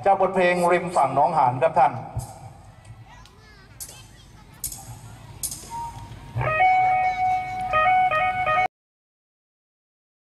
จากบทเพลงริมฝั่งหนองหานครับท่าน